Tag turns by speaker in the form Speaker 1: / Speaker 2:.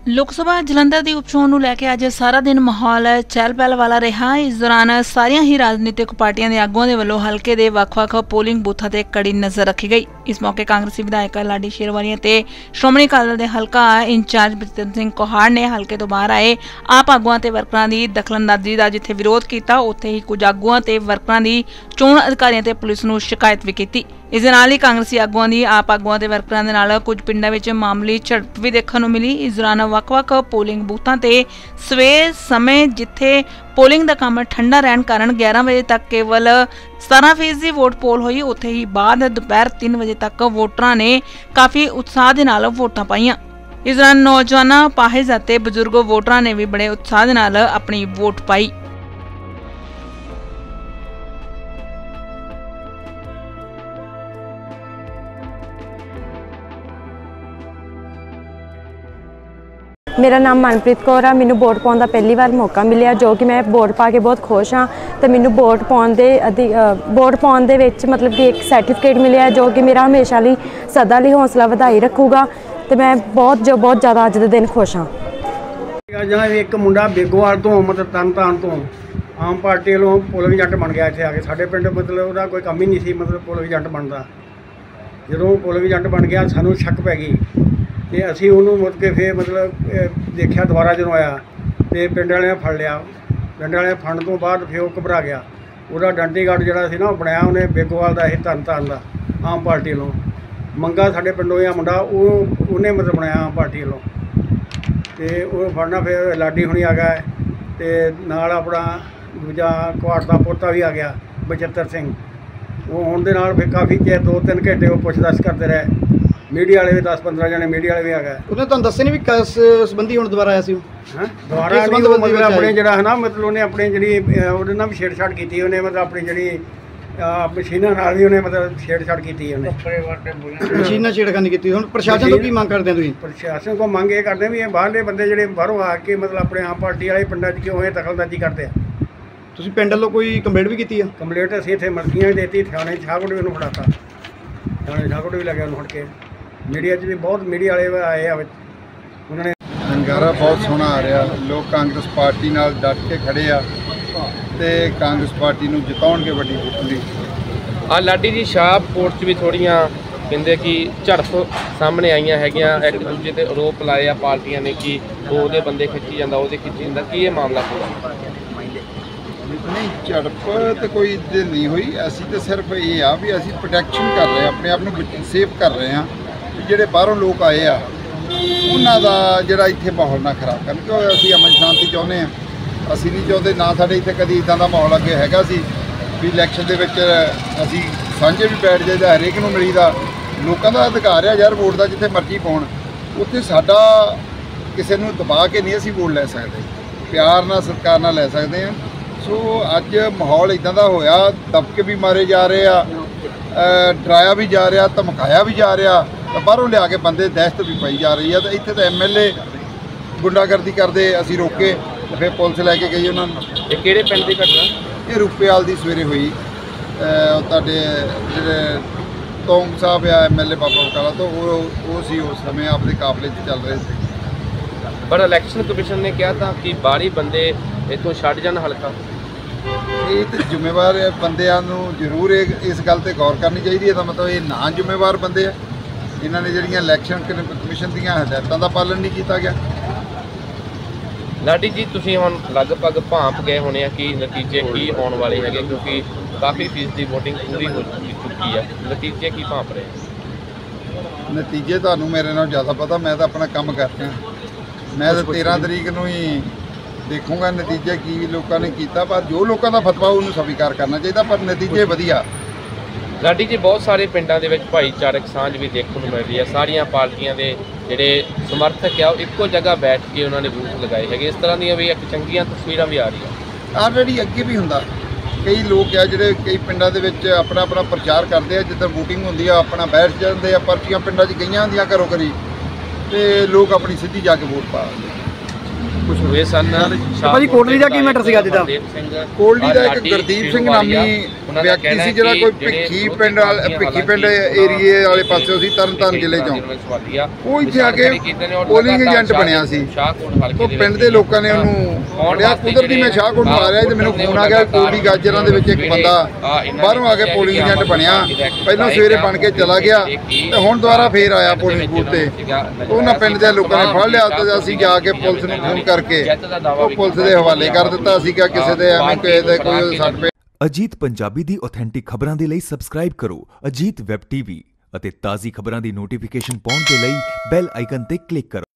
Speaker 1: लोक सभा जलंधर की उपचोण नूं लैके अज सारा दिन माहौल चहल पहल वाला रहा। इस दौरान सारियां ही राजनीतिक पार्टियां के आगुआं दे वल्लों हलके दे वख-वख पोलिंग बूथां ते कड़ी नज़र रखी गई। इस मौके कांग्रेसी विधायक लाडी शेरवानी ते श्रोमणी अकाली दल दे हलका इंचार्ज बलजिंदर सिंह कोहाड़ ने हलके तो बाहर आए आप आगुआं ते वर्करां दी दखलअंदाजी का जिथे विरोध किया, उत्थे ही कुछ आगुआं ते वर्करां दी चोण अधिकारियों ते पुलिस नूं शिकायत भी की। इस दे नाल ही कांग्रेसी आगुआं दी आप आगुआं ते वर्करां दे नाल कुछ पिंडां विच मामूली झड़प भी देखण नूं मिली। इस दौरान वख-वख पोलिंग बूथां ते सवेर समय जिथे पोलिंग का काम ठंडा रहने कारण 11 बजे तक केवल 17% वोट पोल हुई, उत्थे ही बाद दोपहर 3 बजे तक वोटरां ने काफ़ी उत्साह दे नाल वोटां पाईयां। इस दौरान नौजवान, पाहिज अते बजुर्ग वोटरां ने भी बड़े उत्साह दे नाल अपनी वोट पाई।
Speaker 2: मेरा नाम मनप्रीत कौर है। मैनू वोट पाने का पहली बार मौका मिले, जो कि मैं वोट पा के बहुत खुश हाँ। तो मैनू वोट पाने दे विच मतलब कि एक सर्टिफिकेट मिले, जो कि मेरा हमेशा लिए सदा लिए हौसला वधाई रखूगा। तो मैं बहुत ज़्यादा अज के दिन खुश हाँ।
Speaker 3: एक मुंडा बेगोवाल तो मतलब तरनतारन तो आम पार्टी वालों पोलिंग एजेंट बन गया इतने आके साढ़े पिंड, मतलब वह कोई कम ही नहीं सी, मतलब पोलिंग एजेंट बनता। जो पोलिंग एजेंट बन गया सानू शक पै गई तो असी उन्होंने मुड़ के फिर मतलब देखा दोबारा जो आया तो पिंड वाले फड़ लिया। पिंड वाले फड़न तो बाद फिर वह घबरा गया। वह आइडेंटिटी कार्ड जोड़ा सी ना बनाया उन्हें बेगोवाल का, तरनतारन का आम पार्टी वालों मंगा साढ़े पिंडों या मुंडा उन्हें मतलब बनाया आम पार्टी वालों। तो फड़ना फिर लाडी हुणी आ गया तो नाल अपना दूजा कुहाड़ का पोता भी आ गया बलजिंदर सिंह। वो होने के नाल फिर काफ़ी चेर 2-3 घंटे वो पुछताछ करते रहे। मीडिया वाले भी 10-15 जने मीडिया वाले भी आ गए।
Speaker 4: उन्हें तुहानू दस्सिया नहीं भी किस संबंधी हुण दोबारा आया सी?
Speaker 3: हैं दोबारा मतलब अपने जिहड़ा है ना, मतलब उन्हें अपनी जिहड़ी उहदे नाल भी छेड़छाड़ की, उन्हें मतलब अपनी जिहड़ी मशीनां नाल भी उन्हें मतलब छेड़छाड़ की।
Speaker 4: मशीनां छेड़खानी की। हुण प्रशासन तो की मंग करदे हो तुसीं?
Speaker 3: प्रशासन को मंग ये करते भी ये बाहरले बंदे जिहड़े बाहरों आके मतलब अपने आम पार्टी वाले पिंडां 'च क्यों ये दखलअंदाजी करते हैं।
Speaker 4: तुसीं पिंड वालों कोई कंप्लेंट भी की?
Speaker 3: कंप्लेंट असीं इत्थे मलकियां भी देती, थाने शाहकोट भी उन्होंने फड़ाता, थाने शाहकोट भी लगे उन्होंने फड़ के। मीडिया भी बहुत मीडिया वाले आए आ, उन्होंने
Speaker 5: हंगारा बहुत सोहना आ रहा। लोग कांग्रेस पार्टी नाल डट के खड़े आ ते कांग्रेस पार्टी नूं जिताउणगे वड्डी जितली।
Speaker 6: लाडी जी शाहपुर च भी थोड़ियां कहते कि झड़प सामने आईयां हैगियां, एक दूजे ते आरोप लाए आ पार्टियां ने कि ਉਹਦੇ बंदे खिच्ची जांदा, ਉਹਦੇ खिच्ची जांदा। की ये मामला पूरा
Speaker 5: नहीं झड़प तो कोई नहीं हुई। असी तो सिर्फ ये आ भी असी प्रोटैक्शन कर रहे हैं, अपने आप को सेफ कर रहे हैं भी ਜਿਹੜੇ ਬਾਹਰੋਂ ਲੋਕ ਆਏ ਆ ਉਹਨਾਂ ਦਾ ਜਿਹੜਾ ਇੱਥੇ ਮਾਹੌਲ ਨਾ ਖਰਾਬ ਕਰਨ, ਕਿਉਂਕਿ ਅਸੀਂ ਅਮਨ ਸ਼ਾਂਤੀ ਚਾਹੁੰਦੇ ਹਾਂ। ਅਸੀਂ ਨਹੀਂ ਚਾਹੁੰਦੇ ਨਾ ਸਾਡੇ ਇੱਥੇ ਕਦੀ ਇੱਦਾਂ ਦਾ ਮਾਹੌਲ ਅੱਗੇ ਹੈਗਾ ਸੀ ਵੀ ਇਲੈਕਸ਼ਨ ਦੇ ਵਿੱਚ ਅਸੀਂ ਸਾਂਝੇ ਵੀ ਬੈਠ ਜਾਈਦਾ, ਹਰੇਕ ਨੂੰ ਮਿਲੀਦਾ। ਲੋਕਾਂ ਦਾ ਅਧਿਕਾਰ ਆ ਯਾਰ ਵੋਟ ਦਾ, ਜਿੱਥੇ ਮਰਜ਼ੀ ਪਾਉਣ। ਉੱਥੇ ਸਾਡਾ ਕਿਸੇ ਨੂੰ ਦਬਾ ਕੇ ਨਹੀਂ ਅਸੀਂ ਵੋਟ ਲੈ ਸਕਦੇ, ਪਿਆਰ ਨਾਲ ਸਤਿਕਾਰ ਨਾਲ ਲੈ ਸਕਦੇ ਹਾਂ। ਸੋ ਅੱਜ ਮਾਹੌਲ ਇੱਦਾਂ ਦਾ ਹੋਇਆ, ਦਬਕੇ ਵੀ ਮਾਰੇ ਜਾ ਰਹੇ ਆ, ਡਰਾਇਆ भी जा रहा, धमकाया भी जा रहा, तो बाहरों लिया के बंदे दहशत भी पाई जा रही है। तो इतने तो MLA गुंडागर्दी करते असी रोके, तो फिर पुलिस लैके गई उन्होंने।
Speaker 6: किहड़े पिंड दी घटना?
Speaker 5: ये रुपेवाल की सवेरे हुई। तुहाडे जिहड़े तोंग साहब आ MLA बाबा बकाला, तो वो सी उस समय अपने काफले चल रहे थे।
Speaker 6: पर इलैक्शन कमीशन ने कहा था कि बाहरी बंदे इतों छड्ड जाण हलका।
Speaker 5: ये तो जिम्मेवार बंदियां नूं जरूर इस गल ते गौर करनी चाहिए। इसका मतलब ये ना जिम्मेवार बंदे आ, इन्होंने जिहड़ियां इलैक्शन कमीशन दीयां हदायतां दा पालन नहीं किया गया।
Speaker 6: लाडी जी तुसीं हुण लगभग भांप गए होने कि नतीजे की आने वाले हैं, क्योंकि काफ़ी फीसदी वोटिंग पूरी हो चुकी है। नतीजे की भांप रहे?
Speaker 5: नतीजे तुहानूं मेरे नाल ज़्यादा पता, मैं तो अपना काम कर रहा। मैं तो 13 तरीक नूं ही देखूँगा नतीजे की लोगों ने किया, पर जो लोगों का फतवा उन्होंने स्वीकार करना चाहिए। पर नतीजे वधिया।
Speaker 6: लाडी जी बहुत सारे पिंडों के भाईचारक सांझ भी देखने को मिल रही है। सारिया पार्टियां के जोड़े समर्थक आ एको जगह बैठ के उन्होंने बूथ लगाए है। इस तरह दी भी एक चंगियां तस्वीर भी आ रही है।
Speaker 5: ऑलरेडी अगे भी होंदा, कई लोग आ जोड़े कई पिंडों के अपना अपना प्रचार करते हैं, जिधर वोटिंग होंदी है अपना बैठ जाते हैं, पर्चियां पिंडों च गई होंदियां घरों घरी, तो लोग अपनी सीधी जाके वोट पा।
Speaker 4: ਕੁਛ
Speaker 6: ਹੋਏ ਸਨ।
Speaker 4: ਭਾਜੀ ਕੋਟਲੀ ਦਾ ਕੀ ਮੈਟਰ ਸੀਗਾ ਅੱਜ ਦਾ?
Speaker 5: ਕੋਟਲੀ ਦਾ ਇੱਕ ਗੁਰਦੀਪ ਸਿੰਘ ਨਾਮੀ ਵਿਅਕਤੀ ਸੀ ਜਿਹੜਾ ਕੋਈ ਭਿੱਖੀ ਪਿੰਡ ਏਰੀਏ ਵਾਲੇ ਪਾਸੇ ਸੀ, ਤਰਨਤਾਰਨ ਜ਼ਿਲ੍ਹੇ ਚੋਂ। ਉਹ ਇੱਥੇ ਆ ਕੇ ਪੋਲਿੰਗ ਏਜੰਟ ਬਣਿਆ ਸੀ। ਉਹ ਪਿੰਡ ਦੇ ਲੋਕਾਂ ਨੇ ਉਹਨੂੰ ਫੜਿਆ। ਕੁਦਰਤੀ ਮੈਂ ਸ਼ਾਹਕੋਟ ਤੋਂ ਆ ਰਿਹਾ ਤੇ ਮੈਨੂੰ ਫੋਨ ਆ ਗਿਆ ਕੋਟਲੀ ਗਾਜਰਾਂ ਦੇ ਵਿੱਚ ਇੱਕ ਬੰਦਾ ਬਾਹਰੋਂ ਆ ਕੇ ਪੋਲਿੰਗ ਏਜੰਟ ਬਣਿਆ। ਪਹਿਲਾਂ ਸਵੇਰੇ ਬਣ ਕੇ ਚਲਾ ਗਿਆ ਤੇ ਹੁਣ ਦੁਬਾਰਾ ਫੇਰ ਆਇਆ ਪੋਲਿੰਗ ਬੂਥ ਤੇ। ਉਹਨਾਂ ਪਿੰਡ ਦੇ ਲੋਕਾਂ ਨੇ ਫੜ ਲਿਆ ਤੇ ਅਸੀਂ ਜਾ ਕੇ ਪੁਲਿਸ ਨੂੰ ਫੋਨ ਕਰਕੇ ਉਹ ਪੁਲਿਸ ਦੇ ਹਵਾਲੇ ਕਰ ਦਿੱਤਾ ਸੀਗਾ। ਕਿਸੇ ਦੇ ਐਵੇਂ ਕਿਸੇ ਦੇ ਕੋਈ ਸੱਟ।
Speaker 7: ਅਜੀਤ ਪੰਜਾਬੀ ਦੀ ਆਥੈਂਟਿਕ ਖਬਰਾਂ ਦੇ ਲਈ ਸਬਸਕ੍ਰਾਈਬ ਕਰੋ ਅਜੀਤ ਵੈਬ ਟੀਵੀ ਅਤੇ ਤਾਜ਼ੀ ਖਬਰਾਂ ਦੀ ਨੋਟੀਫਿਕੇਸ਼ਨ ਪਾਉਣ ਦੇ ਲਈ ਬੈਲ ਆਈਕਨ ਤੇ ਕਲਿੱਕ ਕਰੋ।